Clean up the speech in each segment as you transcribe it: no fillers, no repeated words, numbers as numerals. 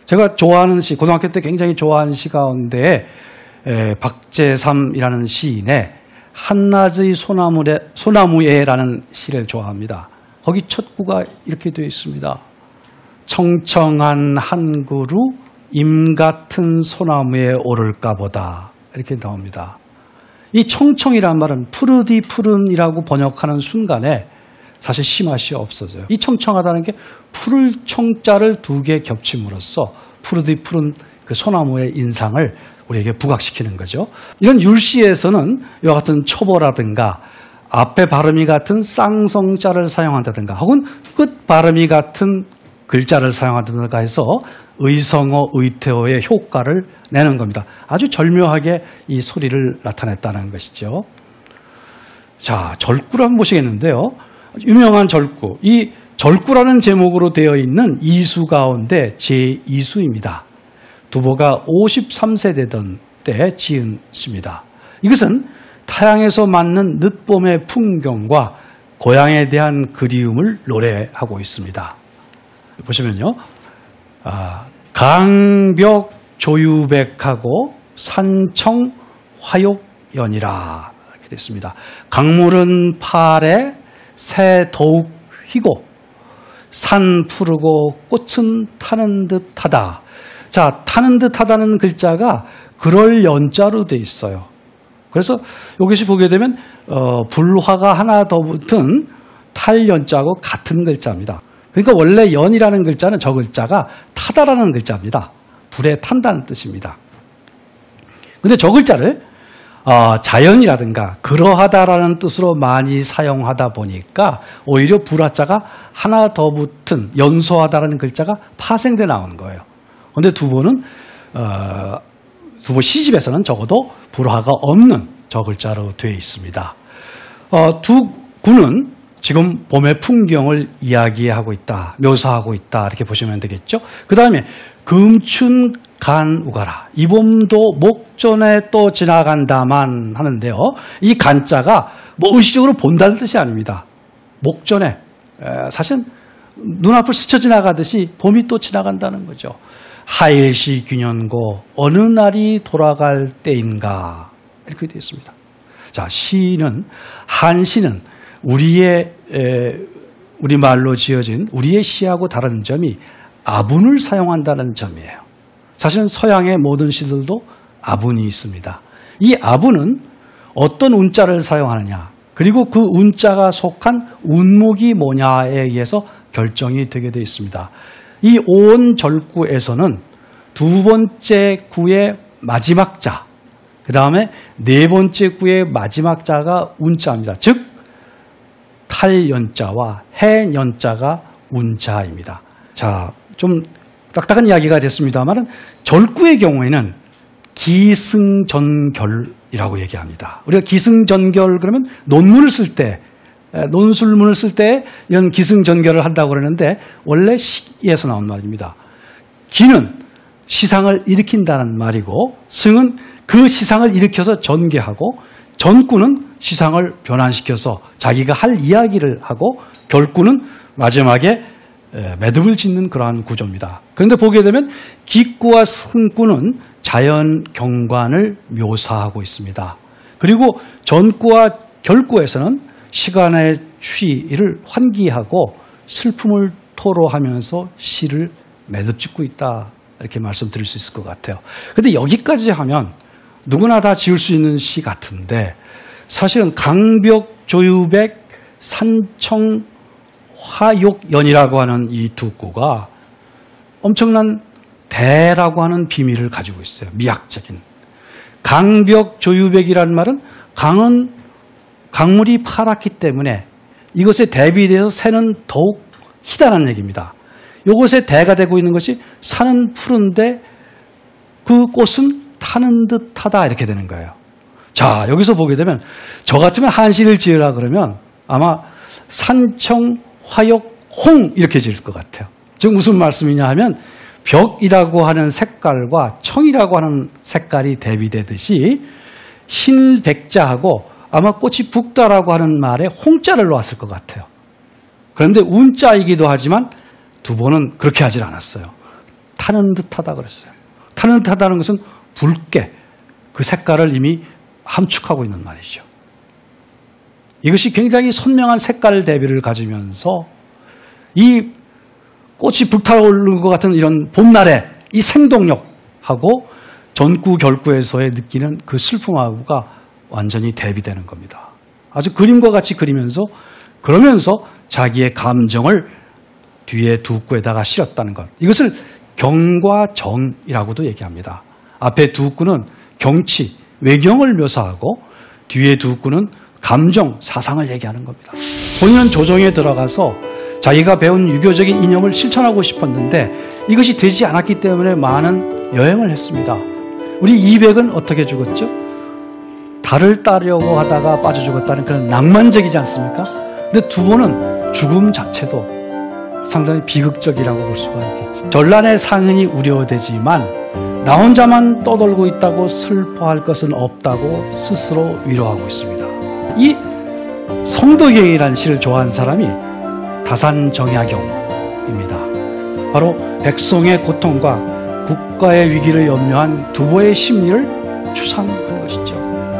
제가 좋아하는 시, 고등학교 때 굉장히 좋아하는 시 가운데 박재삼이라는 시인의 한낮의 소나무에라는 시를 좋아합니다. 거기 첫 구가 이렇게 되어 있습니다. 청청한 한 그루 임 같은 소나무에 오를까 보다. 이렇게 나옵니다. 이 청청이란 말은 푸르디 푸른이라고 번역하는 순간에 사실 씨맛이 없어져요. 이 청청하다는 게 푸를 청자를 두 개 겹침으로써 푸르디 푸른 그 소나무의 인상을 우리에게 부각시키는 거죠. 이런 율시에서는 이와 같은 초보라든가 앞에 발음이 같은 쌍성자를 사용한다든가 혹은 끝 발음이 같은 글자를 사용한다든가 해서 의성어, 의태어의 효과를 내는 겁니다. 아주 절묘하게 이 소리를 나타냈다는 것이죠. 자, 절구를 한번 보시겠는데요. 유명한 절구, 이 절구라는 제목으로 되어 있는 이수 가운데 제2수입니다. 두보가 53세 되던 때 지은 시입니다. 이것은 타향에서 맞는 늦봄의 풍경과 고향에 대한 그리움을 노래하고 있습니다. 보시면요. 강벽 조유백하고 산청 화욕연이라 이렇게 됐습니다. 강물은 파래 새 더욱 휘고 산 푸르고 꽃은 타는 듯하다. 자, 타는 듯하다는 글자가 그럴 연자로 돼 있어요. 그래서 여기서 보게 되면 불화가 하나 더 붙은 탈 연자하고 같은 글자입니다. 그러니까 원래 연이라는 글자는 저 글자가 타다라는 글자입니다. 불에 탄다는 뜻입니다. 그런데 저 글자를 자연이라든가 그러하다라는 뜻으로 많이 사용하다 보니까 오히려 불화자가 하나 더 붙은 연소하다라는 글자가 파생돼 나오는 거예요. 그런데 두보는 두보 시집에서는 적어도 불화가 없는 저 글자로 되어 있습니다. 두 구는 지금 봄의 풍경을 이야기하고 있다, 묘사하고 있다 이렇게 보시면 되겠죠. 그 다음에 금춘 간 우가라. 이 봄도 목전에 또 지나간다만 하는데요. 이 간자가 뭐 의식적으로 본다는 뜻이 아닙니다. 목전에 사실 눈앞을 스쳐 지나가듯이 봄이 또 지나간다는 거죠. 하일시 균연고 어느 날이 돌아갈 때인가 이렇게 되어 있습니다. 자, 시는 한시는 우리말로 지어진 우리의 시하고 다른 점이 아분을 사용한다는 점이에요. 사실은 서양의 모든 시들도 아분이 있습니다. 이 아분은 어떤 운자를 사용하느냐 그리고 그 운자가 속한 운목이 뭐냐에 의해서 결정이 되게 되어 있습니다. 이 오온절구에서는 두 번째 구의 마지막 자, 그 다음에 네 번째 구의 마지막 자가 운자입니다. 즉 탈연자와 해연자가 운자입니다. 자, 좀 딱딱한 이야기가 됐습니다만 절구의 경우에는 기승전결이라고 얘기합니다. 우리가 기승전결 그러면 논문을 쓸 때, 논술문을 쓸 때 이런 기승전결을 한다고 그러는데 원래 시에서 나온 말입니다. 기는 시상을 일으킨다는 말이고 승은 그 시상을 일으켜서 전개하고 전구는 시상을 변환시켜서 자기가 할 이야기를 하고 결구는 마지막에 매듭을 짓는 그러한 구조입니다. 그런데 보게 되면 기구와 승구는 자연 경관을 묘사하고 있습니다. 그리고 전구와 결구에서는 시간의 추이를 환기하고 슬픔을 토로하면서 시를 매듭짓고 있다 이렇게 말씀드릴 수 있을 것 같아요. 그런데 여기까지 하면 누구나 다 지을 수 있는 시 같은데 사실은 강벽 조유백 산청 화욕연이라고 하는 이 두 구가 엄청난 대라고 하는 비밀을 가지고 있어요. 미학적인. 강벽 조유백이라는 말은 강은 강물이 파랗기 때문에 이것에 대비되어서 새는 더욱 희다라는 얘기입니다. 이것에 대가 되고 있는 것이 산은 푸른데 그 꽃은 타는 듯하다 이렇게 되는 거예요. 자, 여기서 보게 되면 저 같으면 한시를 지으라 그러면 아마 산청 화욕 홍 이렇게 지을 것 같아요. 즉 무슨 말씀이냐 하면 벽이라고 하는 색깔과 청이라고 하는 색깔이 대비되듯이 흰 백자하고 아마 꽃이 붓다라고 하는 말에 홍자를 놓았을 것 같아요. 그런데 운자이기도 하지만 두보는 그렇게 하질 않았어요. 타는 듯하다 그랬어요. 타는 듯하다는 것은 붉게 그 색깔을 이미 함축하고 있는 말이죠. 이것이 굉장히 선명한 색깔 대비를 가지면서 이 꽃이 불타오르는 것 같은 이런 봄날의 이 생동력하고 전구결구에서의 느끼는 그 슬픔하고가 완전히 대비되는 겁니다. 아주 그림과 같이 그러면서 자기의 감정을 뒤에 두구에다가 실었다는 것. 이것을 경과 정이라고도 얘기합니다. 앞에 두구는 경치, 외경을 묘사하고 뒤에 두구는 감정, 사상을 얘기하는 겁니다. 본인은 조정에 들어가서 자기가 배운 유교적인 이념을 실천하고 싶었는데 이것이 되지 않았기 때문에 많은 여행을 했습니다. 우리 이백은 어떻게 죽었죠? 달을 따려고 하다가 빠져 죽었다는 그런 낭만적이지 않습니까? 근데 두보는 죽음 자체도 상당히 비극적이라고 볼 수가 있겠죠. 전란의 상흔이 우려되지만 나 혼자만 떠돌고 있다고 슬퍼할 것은 없다고 스스로 위로하고 있습니다. 이 성도경이라는 시를 좋아하는 사람이 다산정야경입니다. 바로 백성의 고통과 국가의 위기를 염려한 두보의 심리를 추상한 것이죠.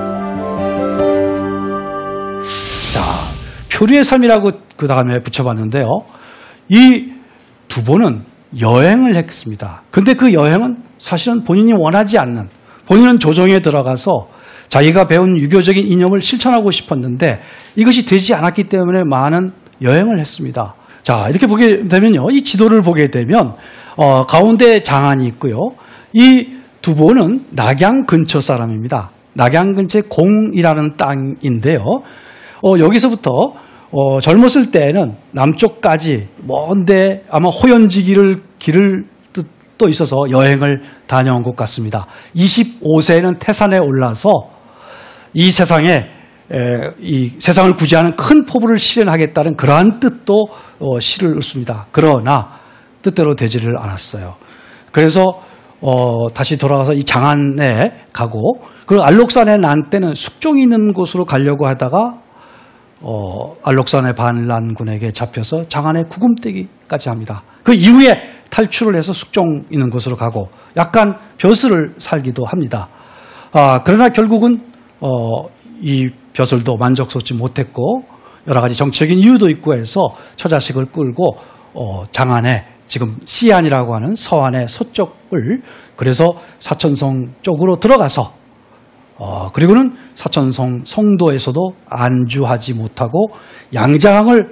자, 표류의 삶이라고 그 다음에 붙여봤는데요. 이 두보는 여행을 했습니다. 근데 그 여행은 사실은 본인이 원하지 않는, 본인은 조정에 들어가서 자기가 배운 유교적인 이념을 실천하고 싶었는데 이것이 되지 않았기 때문에 많은 여행을 했습니다. 자, 이렇게 보게 되면요. 이 지도를 보게 되면 가운데 장안이 있고요. 이 두보는 낙양 근처 사람입니다. 낙양 근처에 공이라는 땅인데요. 여기서부터 젊었을 때는 남쪽까지 먼데 아마 호연지기를 길을 또 있어서 여행을 다녀온 것 같습니다. 25세에는 태산에 올라서 이 세상에 이 세상을 구제하는 큰 포부를 실현하겠다는 그러한 뜻도 시를 읊습니다. 그러나 뜻대로 되지를 않았어요. 그래서 다시 돌아가서 이 장안에 가고 그리고 알록산에 난 때는 숙종이 있는 곳으로 가려고 하다가 알록산의 반란군에게 잡혀서 장안에 구금되기까지 합니다. 그 이후에 탈출을 해서 숙종 있는 곳으로 가고 약간 벼슬을 살기도 합니다. 그러나 결국은 이 벼슬도 만족스럽지 못했고 여러 가지 정치적인 이유도 있고 해서 처자식을 끌고 장안에 지금 시안이라고 하는 서안의 서쪽을 그래서 사천성 쪽으로 들어가서 그리고는 사천성 성도에서도 안주하지 못하고 양장을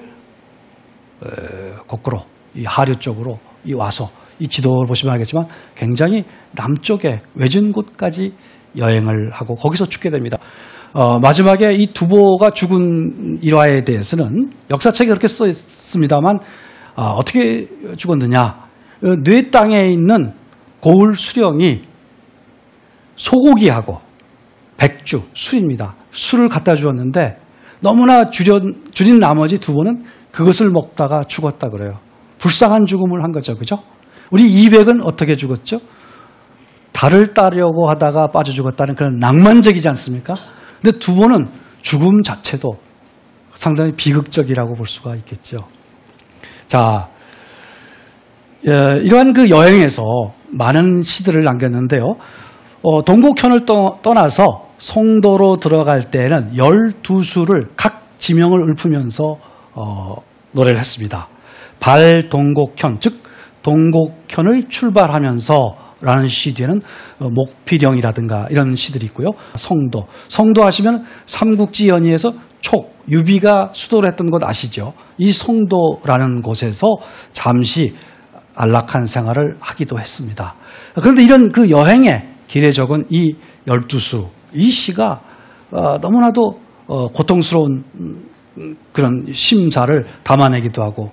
거꾸로 이 하류 쪽으로 와서 이 지도를 보시면 알겠지만 굉장히 남쪽에 외진 곳까지 여행을 하고 거기서 죽게 됩니다. 마지막에 이 두보가 죽은 일화에 대해서는 역사책에 그렇게 써 있습니다만 어떻게 죽었느냐. 뇌 땅에 있는 고을 수령이 소고기하고 백주, 술입니다. 술을 갖다 주었는데 너무나 줄인 나머지 두보는 그것을 먹다가 죽었다 그래요. 불쌍한 죽음을 한 거죠. 그죠? 우리 이백은 어떻게 죽었죠? 달을 따려고 하다가 빠져 죽었다는 그런 낭만적이지 않습니까? 근데 두보는 죽음 자체도 상당히 비극적이라고 볼 수가 있겠죠. 자, 이러한 그 여행에서 많은 시들을 남겼는데요. 동곡현을 떠나서 송도로 들어갈 때는 12수를 각 지명을 읊으면서 노래를 했습니다. 발동곡현, 즉 동곡현을 출발하면서 라는 시 뒤에는 목필령이라든가 이런 시들이 있고요. 성도 하시면 삼국지 연의에서 촉, 유비가 수도를 했던 곳 아시죠? 이 성도라는 곳에서 잠시 안락한 생활을 하기도 했습니다. 그런데 이런 그 여행의 길에 적은 이 12수, 이 시가 너무나도 고통스러운 그런 심사를 담아내기도 하고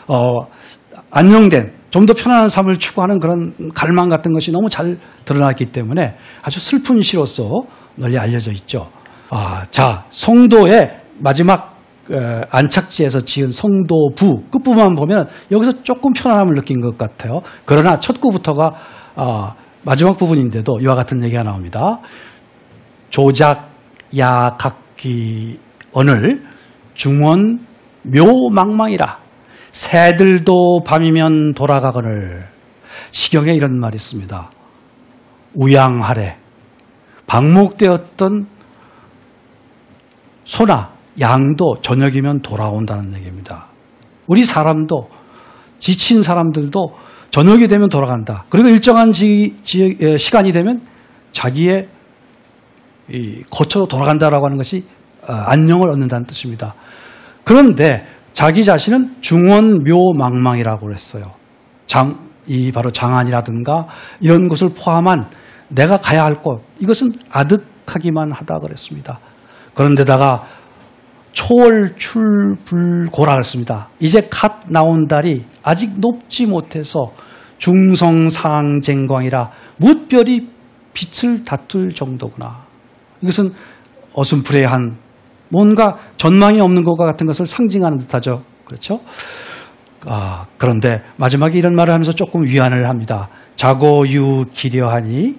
안녕된 좀 더 편안한 삶을 추구하는 그런 갈망 같은 것이 너무 잘 드러났기 때문에 아주 슬픈 시로서 널리 알려져 있죠. 자, 송도의 마지막 안착지에서 지은 송도부 끝부분만 보면 여기서 조금 편안함을 느낀 것 같아요. 그러나 첫 구부터가 마지막 부분인데도 이와 같은 얘기가 나옵니다. 조작야각기언을 중원 묘망망이라 새들도 밤이면 돌아가거늘 시경에 이런 말이 있습니다. 우양하래. 방목되었던 소나 양도 저녁이면 돌아온다는 얘기입니다. 우리 사람도, 지친 사람들도 저녁이 되면 돌아간다. 그리고 일정한 시간이 되면 자기의 이 거처로 돌아간다라고 하는 것이 안녕을 얻는다는 뜻입니다. 그런데 자기 자신은 중원묘망망이라고 그랬어요. 바로 장안이라든가 이런 것을 포함한 내가 가야 할 곳, 이것은 아득하기만 하다 그랬습니다. 그런데다가 초월출불고라 그랬습니다. 이제 갓 나온 달이 아직 높지 못해서 중성상쟁광이라 뭇별이 빛을 다툴 정도구나. 이것은 어슴푸레한 뭔가 전망이 없는 것과 같은 것을 상징하는 듯하죠. 그렇죠? 그런데 마지막에 이런 말을 하면서 조금 위안을 합니다. 자고유 기려하니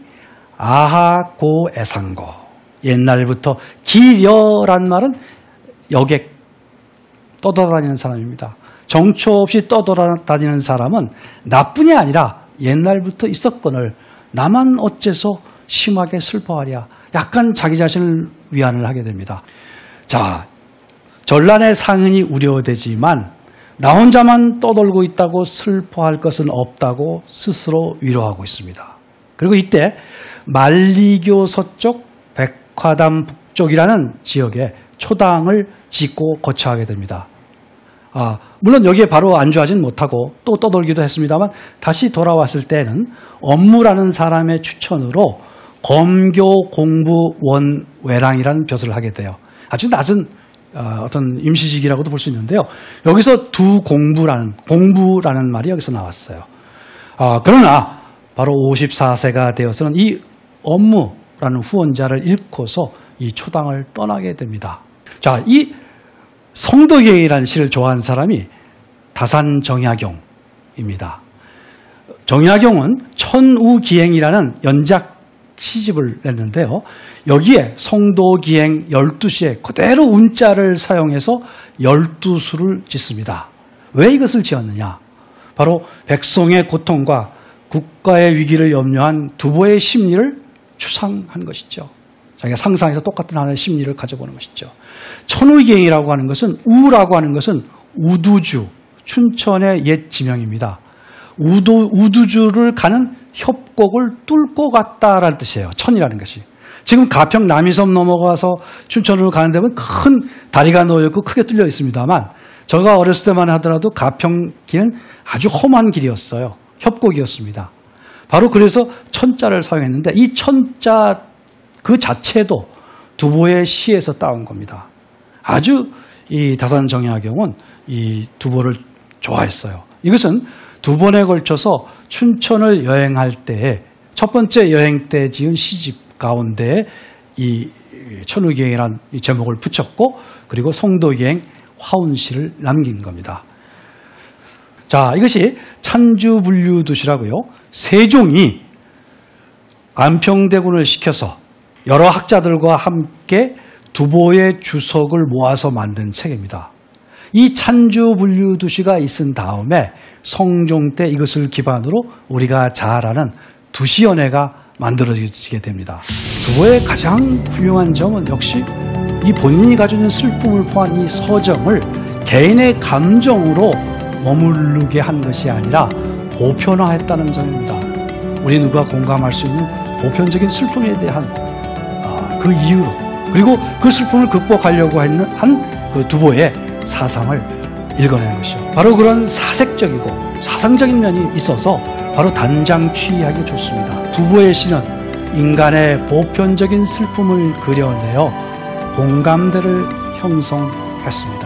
아하고 애상고. 옛날부터 기려란 말은 여객 떠돌아다니는 사람입니다. 정처 없이 떠돌아다니는 사람은 나뿐이 아니라 옛날부터 있었거늘 나만 어째서 심하게 슬퍼하랴. 약간 자기 자신을 위안을 하게 됩니다. 자, 전란의 상흔이 우려되지만 나 혼자만 떠돌고 있다고 슬퍼할 것은 없다고 스스로 위로하고 있습니다. 그리고 이때 만리교 서쪽 백화담 북쪽이라는 지역에 초당을 짓고 거처하게 됩니다. 물론 여기에 바로 안주하진 못하고 또 떠돌기도 했습니다만 다시 돌아왔을 때는 업무라는 사람의 추천으로 검교 공부 원외랑이라는 벼슬을 하게 돼요. 아주 낮은 어떤 임시직이라고도 볼 수 있는데요. 여기서 공부라는 말이 여기서 나왔어요. 그러나 바로 54세가 되어서는 이 업무라는 후원자를 잃고서 이 초당을 떠나게 됩니다. 자, 이 성도기행이라는 시를 좋아하는 사람이 다산 정약용입니다. 정약용은 천우기행이라는 연작 시집을 냈는데요. 여기에 성도기행 12시에 그대로 운자를 사용해서 12수를 짓습니다. 왜 이것을 지었느냐? 바로 백성의 고통과 국가의 위기를 염려한 두보의 심리를 추상한 것이죠. 자기가 상상해서 똑같은 하나의 심리를 가져보는 것이죠. 천우기행이라고 하는 것은 우라고 하는 것은 우두주, 춘천의 옛 지명입니다. 우두주를 가는 협곡을 뚫고 갔다라는 뜻이에요. 천이라는 것이. 지금 가평 남이섬 넘어가서 춘천으로 가는 데는 큰 다리가 놓여있고 크게 뚫려 있습니다만 제가 어렸을 때만 하더라도 가평길은 아주 험한 길이었어요. 협곡이었습니다. 바로 그래서 천자를 사용했는데 이 천자 그 자체도 두보의 시에서 따온 겁니다. 아주 이 다산 정약용은 이 두보를 좋아했어요. 이것은 두 번에 걸쳐서 춘천을 여행할 때에 첫 번째 여행 때 지은 시집 가운데 이 천우기행이라는 이 제목을 붙였고 그리고 성도기행 화운시를 남긴 겁니다. 자, 이것이 찬주분류두시라고요. 세종이 안평대군을 시켜서 여러 학자들과 함께 두보의 주석을 모아서 만든 책입니다. 이 찬주분류두시가 있은 다음에 성종 때 이것을 기반으로 우리가 잘 아는 두시연회가 만들어지게 됩니다. 두보의 가장 훌륭한 점은 역시 이 본인이 가지고 있는 슬픔을 포함한 이 서정을 개인의 감정으로 머무르게 한 것이 아니라 보편화했다는 점입니다. 우리 누가 공감할 수 있는 보편적인 슬픔에 대한 그 이유로 그리고 그 슬픔을 극복하려고 한 그 두보의 사상을 읽어내는 것이죠. 바로 그런 사색적이고 사상적인 면이 있어서 바로 단장취하기 좋습니다. 두보의 시는 인간의 보편적인 슬픔을 그려내어 공감대를 형성했습니다.